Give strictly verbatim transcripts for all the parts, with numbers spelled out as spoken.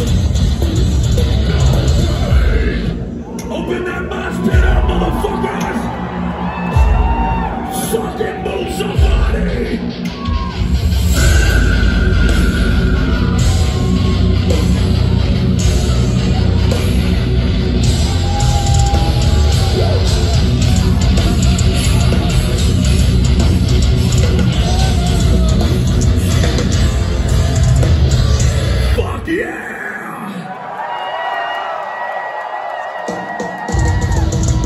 Open that mosh pit up, motherfuckers! Fucking move somebody! Fuck yeah!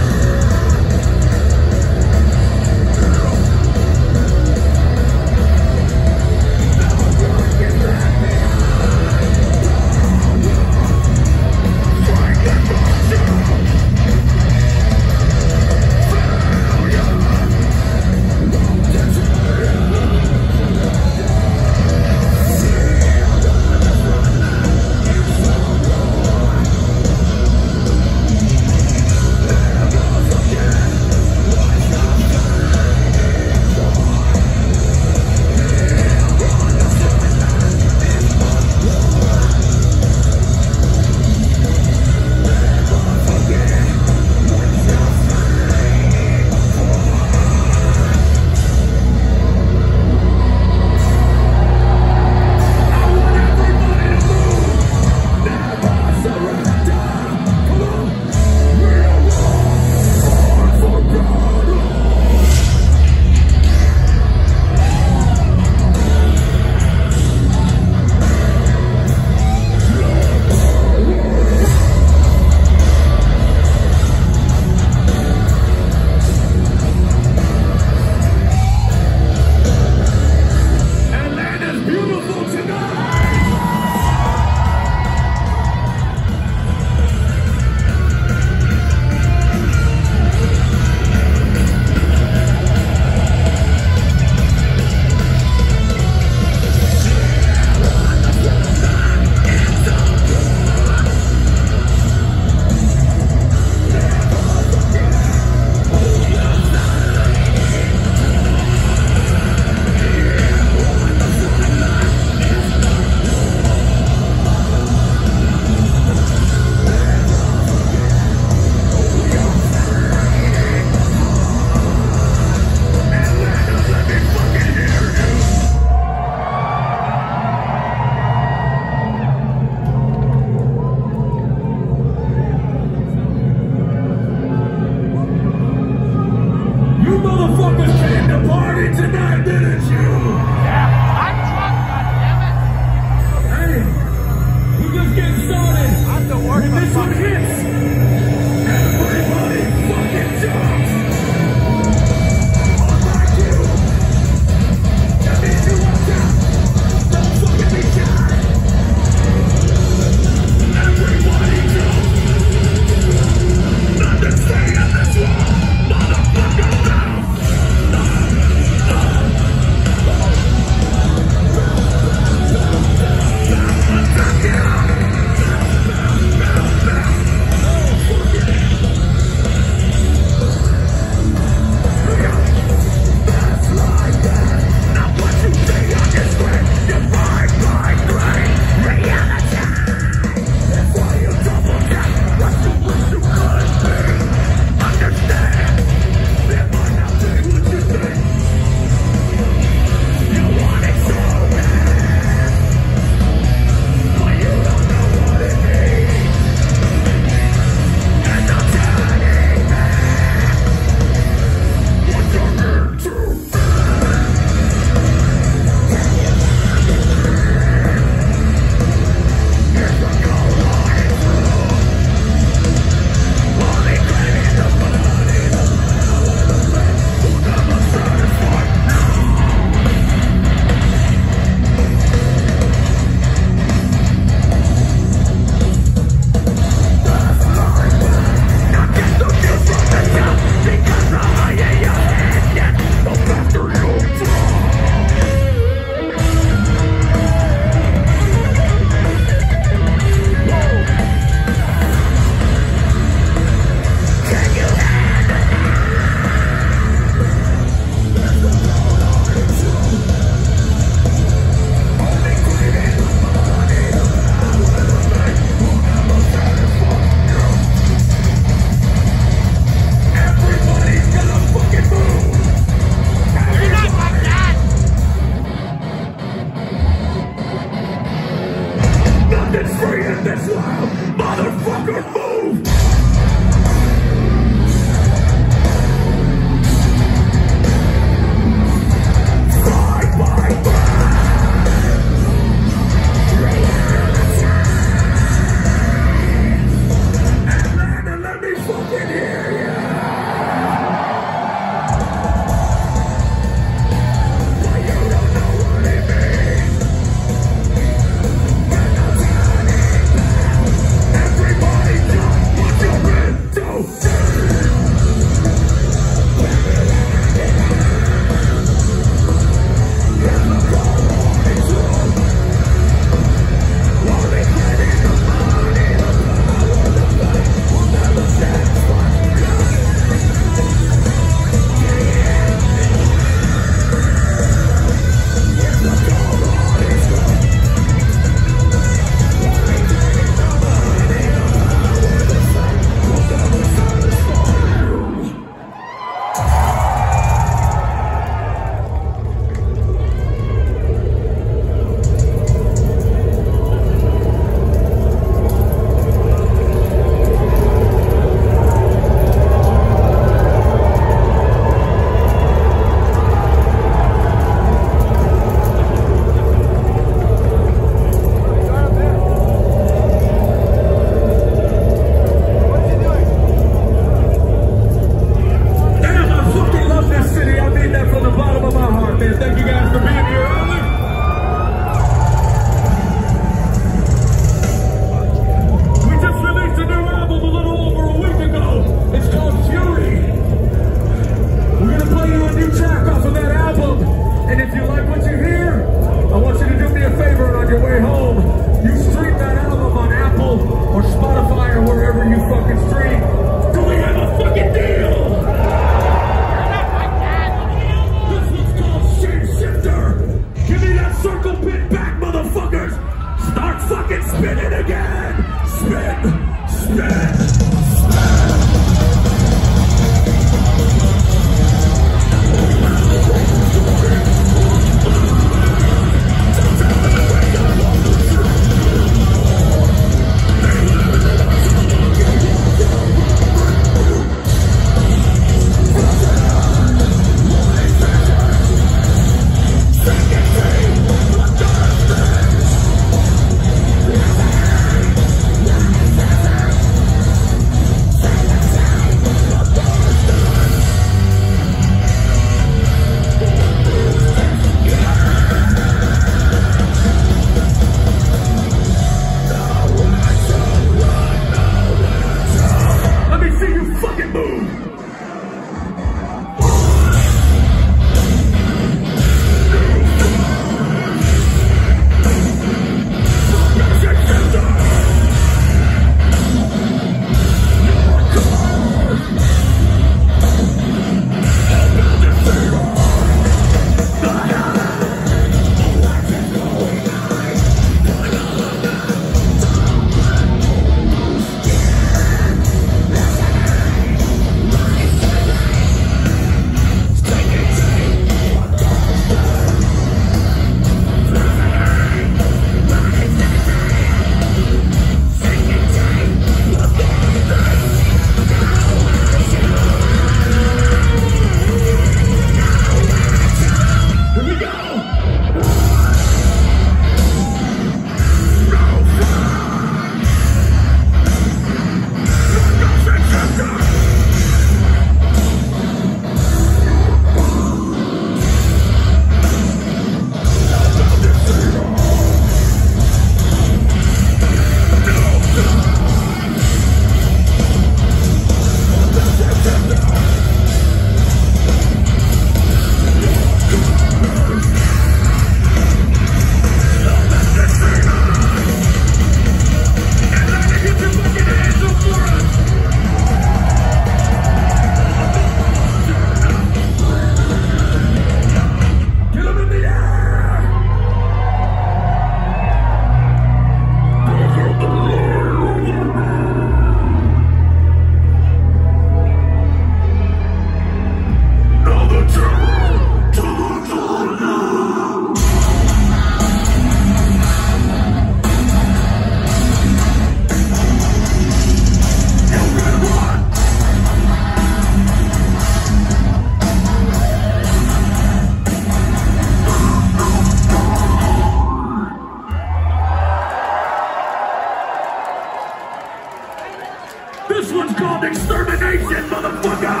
one's called extermination, motherfucker!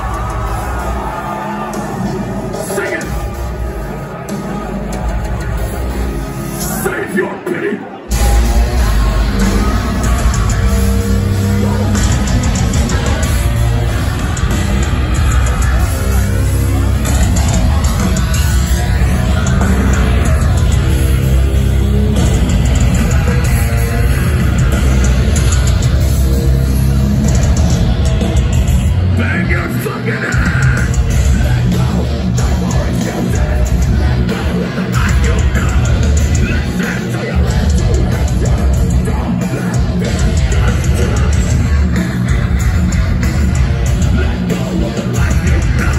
Sing it! Save your pity! Bang your fucking ass! Let go, no more excuses. Go with the light you know. Listen to your intuition. Don't let this get through. Let go of the light you know.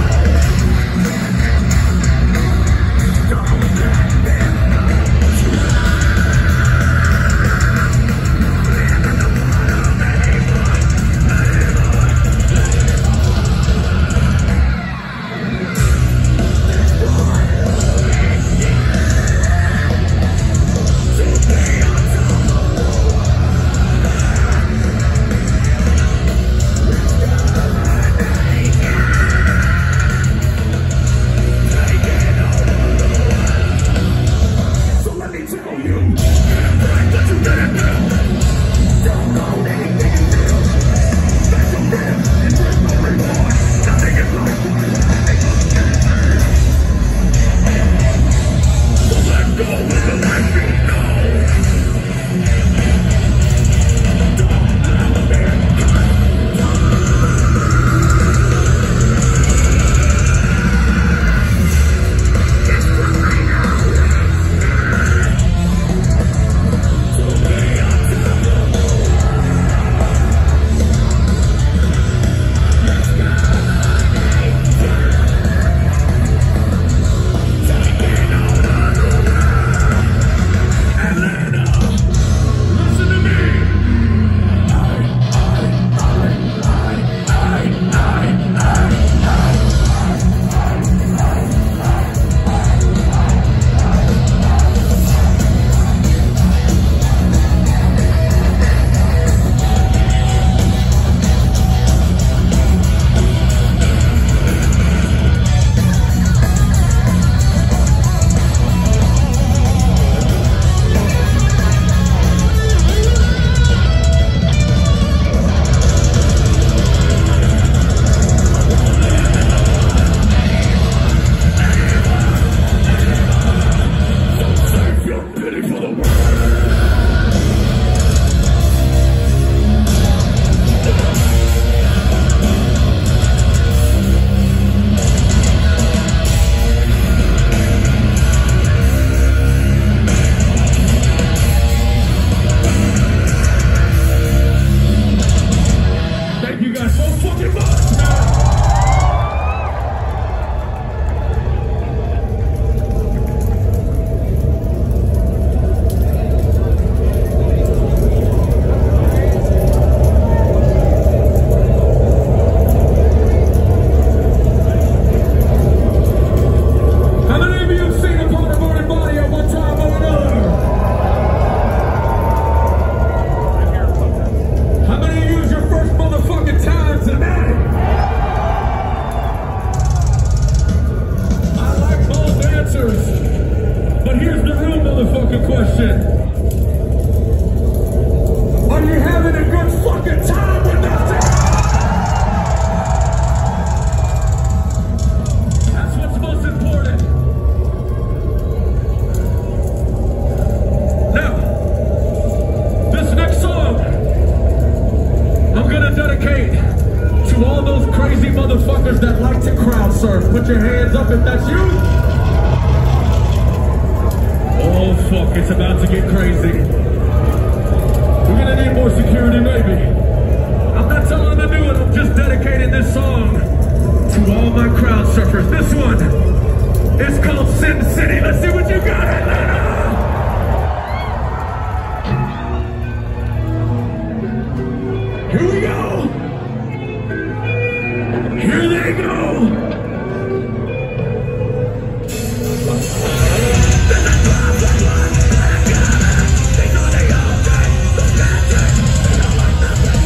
Don't let this get through. Live in the bottom anymore, anymore. So let me tell you, right that you didn't do. Don't know anything you do. That's a rip, and there's no remorse. Nothing is like so let go of the life you know. Don't let it get it's the way now. So be on top of the Atlanta, listen to me. I, I, I, I, I, I, save your pity for the world. Thank you guys so fucking much, man. How many of you have seen a part of our body at one time or another? How many of you is your first motherfucking time tonight? I like both answers, but here's the real motherfucking question. Are you having a good fucking time with nothing? That's what's most important. Now, this next song, I'm gonna dedicate to all those crazy motherfuckers that like to crowd surf. Put your hands up if that's you. Oh fuck, it's about to get crazy. We're gonna need more security, maybe. I'm not telling them to do it, I'm just dedicating this song to all my crowd surfers. This one is called Sin City. Let's see what you got, Atlanta! Here we go! Here they go! They know they all die, but that's it. They don't like the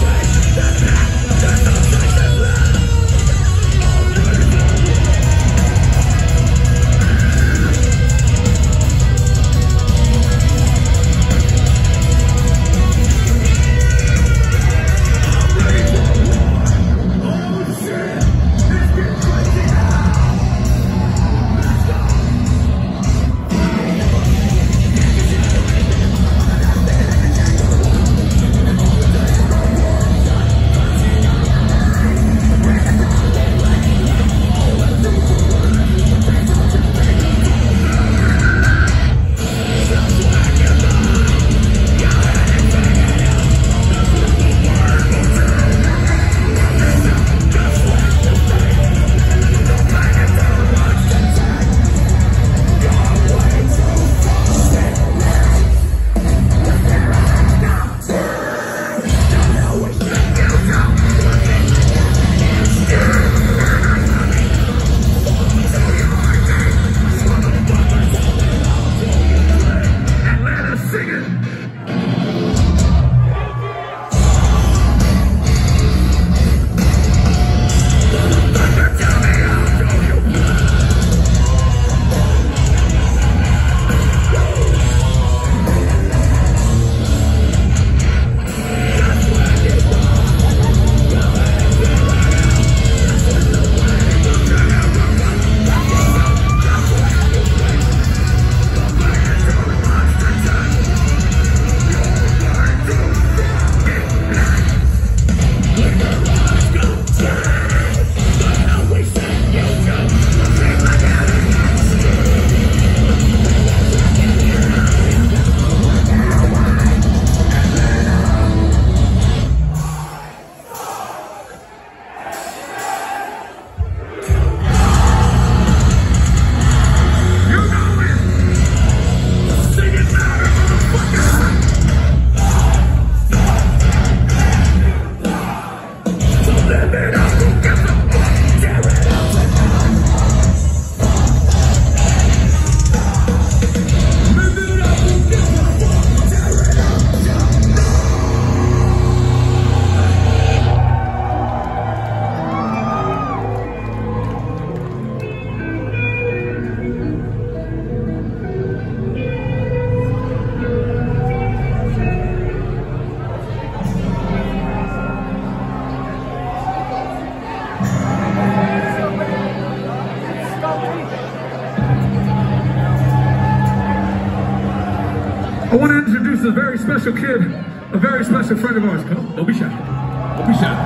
Live it up, who gives a fuck? Tear it up tonight. Live it up, who gives a fuck? Tear it up I want to introduce a very special kid, a very special friend of ours. Come on, don't be shy. Don't be shy.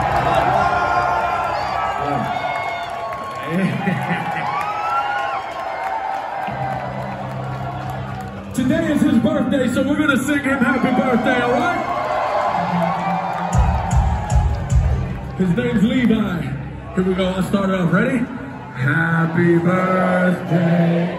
Today is his birthday, so we're going to sing him happy birthday, all right? His name's Levi. Here we go. I'll start it off. Ready? Happy birthday.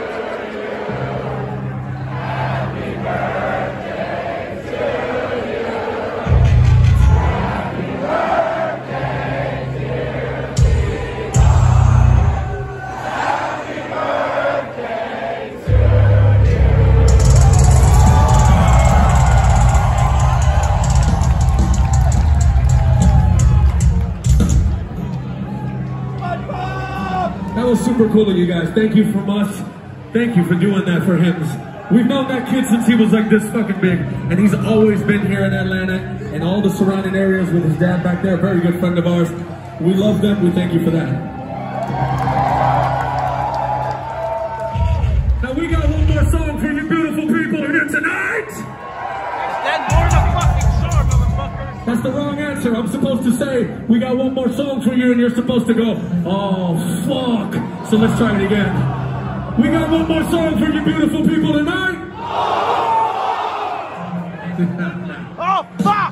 That was super cool of you guys. Thank you from us. Thank you for doing that for him. We've known that kid since he was like this fucking big, and he's always been here in Atlanta and all the surrounding areas with his dad back there. A very good friend of ours. We love them. We thank you for that. Now we got one more song for you beautiful people here tonight. That's the wrong answer. I'm supposed to say, we got one more song for you, and you're supposed to go, oh, fuck. So let's try it again. We got one more song for you beautiful people tonight. Oh, fuck!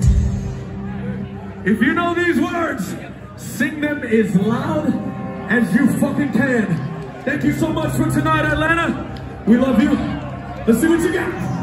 If you know these words, sing them as loud as you fucking can. Thank you so much for tonight, Atlanta. We love you. Let's see what you got.